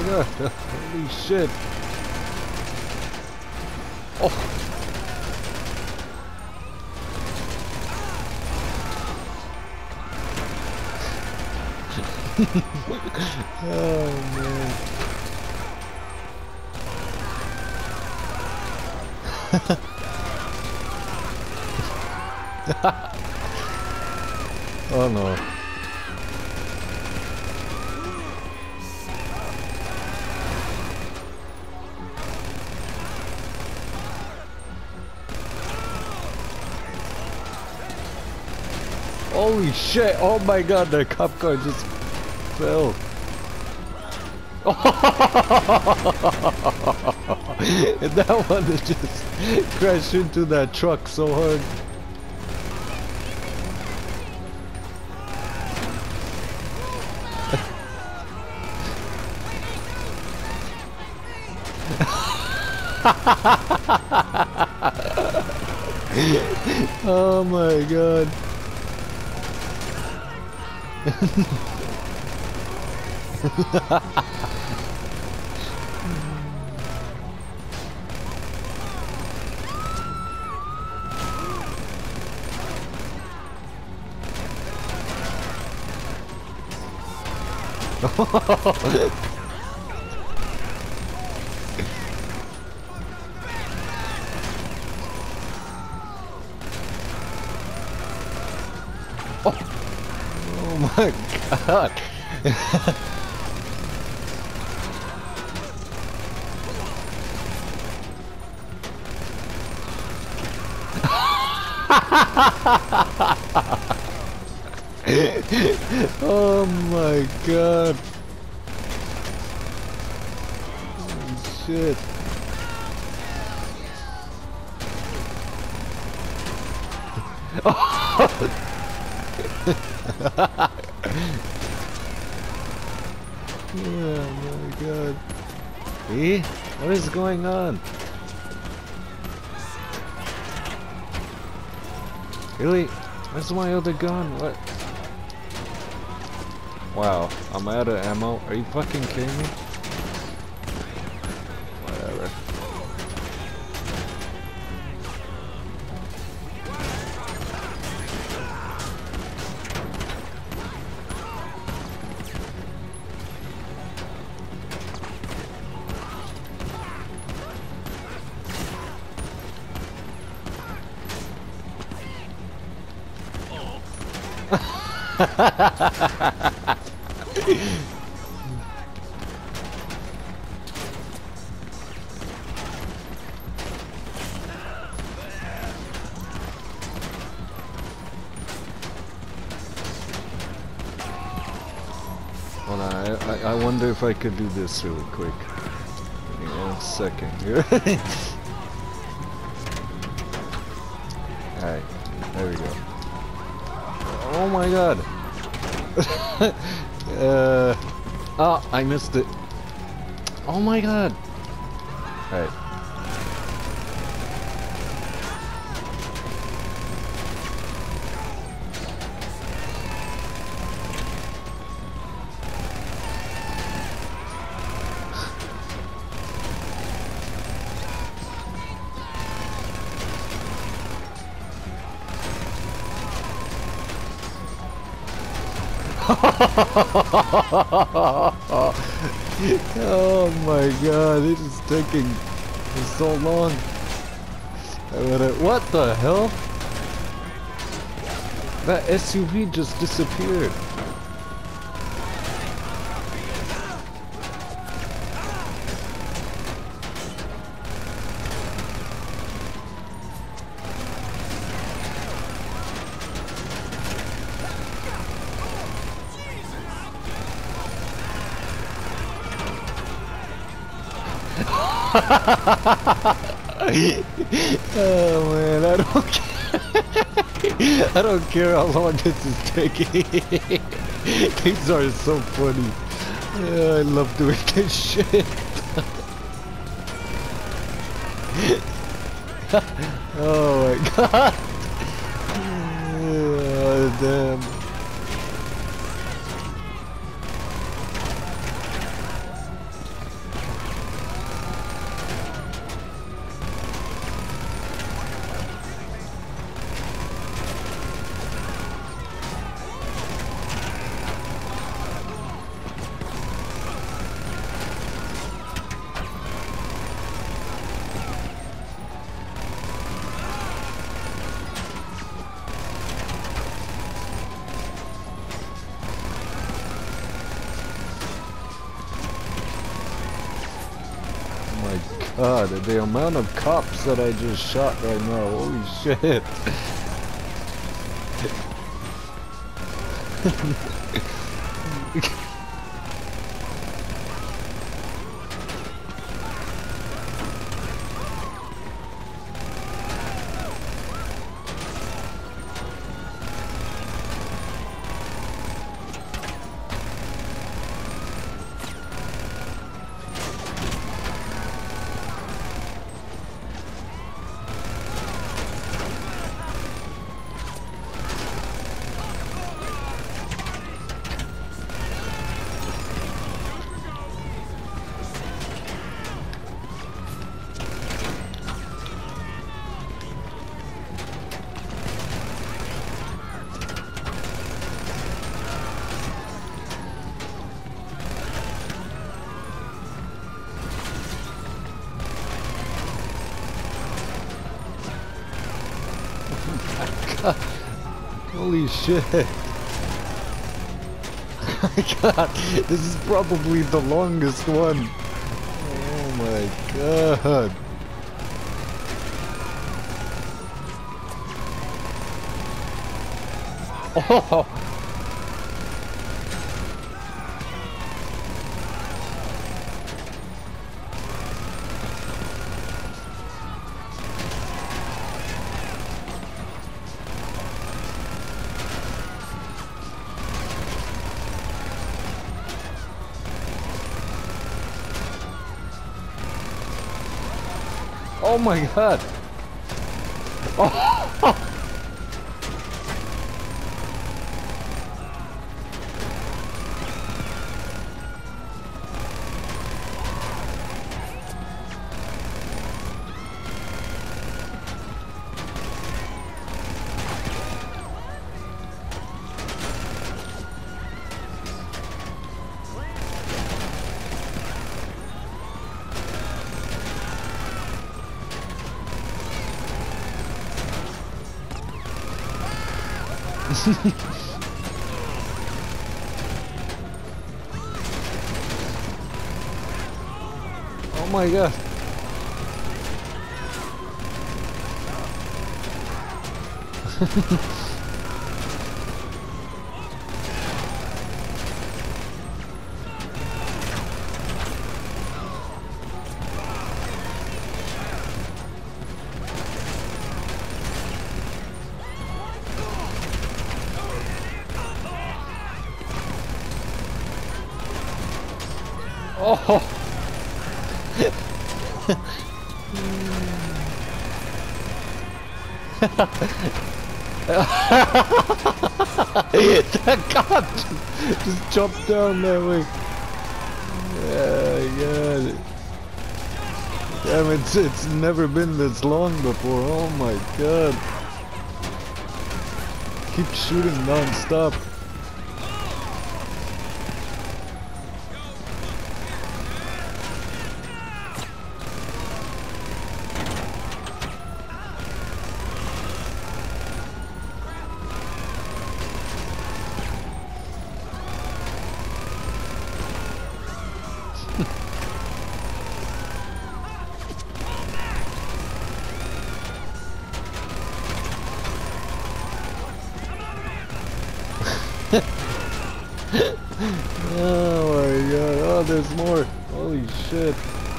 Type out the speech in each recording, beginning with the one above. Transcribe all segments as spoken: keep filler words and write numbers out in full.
god. Holy shit. Oh. Oh man. Oh no. Holy shit, oh my god, the cop car just fell. And that one that just crashed into that truck so hard. Oh my god. Oh, oh my god. Oh my god. Holy shit. Oh. Oh my god. Eh? What is going on? Really? Where's my other gun? What? Wow, I'm out of ammo. Are you fucking kidding me? Whatever. Hold on, I, I, I wonder if I could do this really quick. Give me one second here. Alright, there we go. Oh my god! uh, oh, I missed it. Oh my god! Alright. Oh my god, it is taking so long. What the hell? That S U V just disappeared. Oh man, I don't care. I don't care how long this is taking. These are so funny. Yeah, I love doing this shit. Oh my god. Oh, damn. god, the amount of cops that I just shot right now, holy shit. Holy shit. God, this is probably the longest one. Oh my god. Oh. Oh my god! Oh! Oh my god. Oh! That cop just jumped down that way. Yeah, yeah. Damn, it's it's never been this long before. Oh my god! Keep shooting non-stop. Oh my god, oh there's more, holy shit.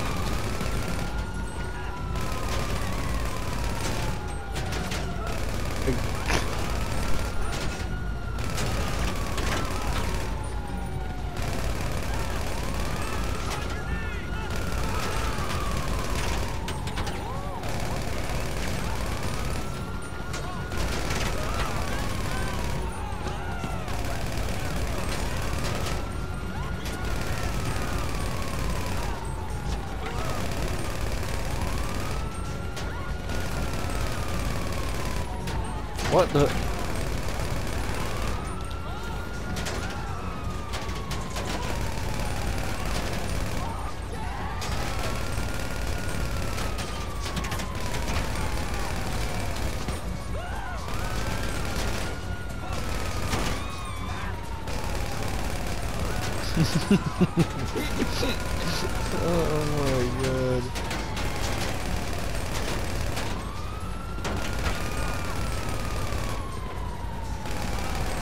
What the? Oh my god.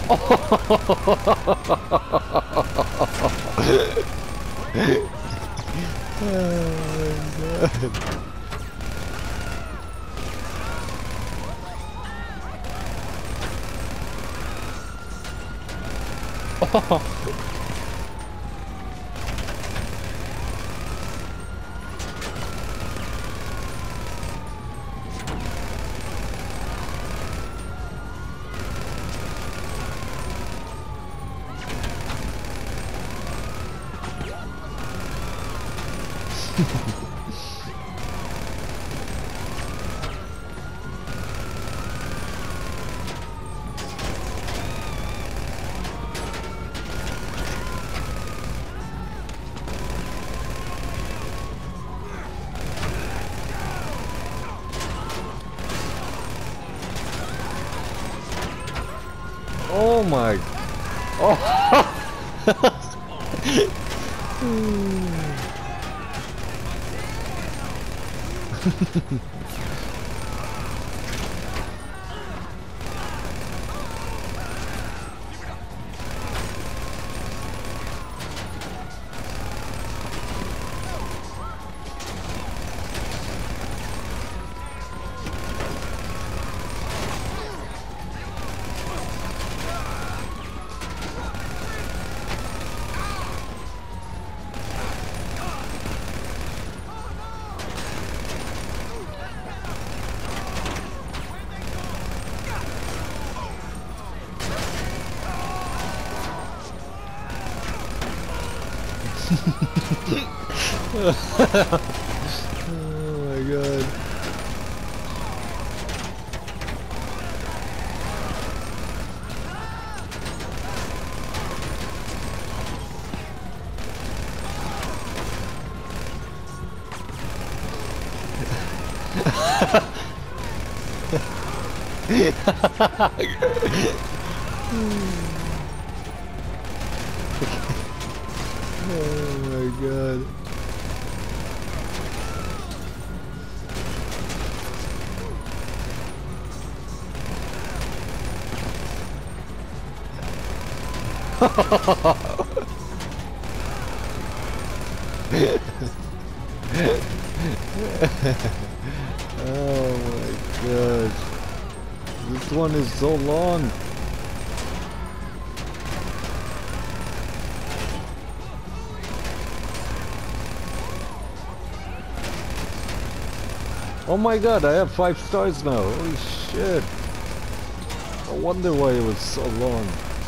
Oh. Oh my. Oh. Oh my god. Oh my god. Oh my gosh. This one is so long. Oh my god, I have five stars now. Holy shit. I wonder why it was so long.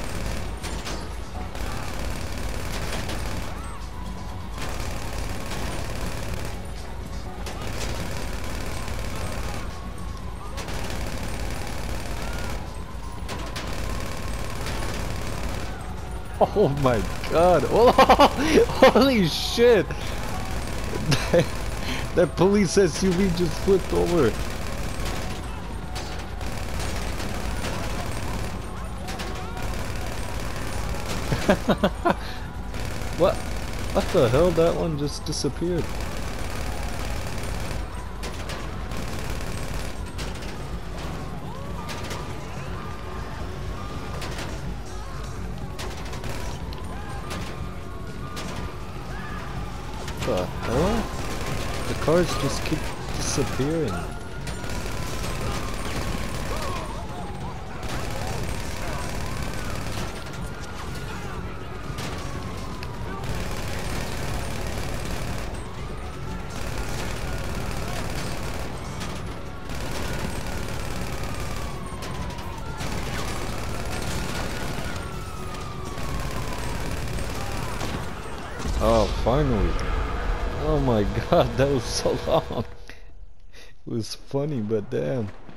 Oh my god. Oh, holy shit. That police S U V just flipped over. What? What the hell? That one just disappeared. What the hell? The cars just keep disappearing. Oh, finally. Oh my god, that was so long. It was funny, but damn.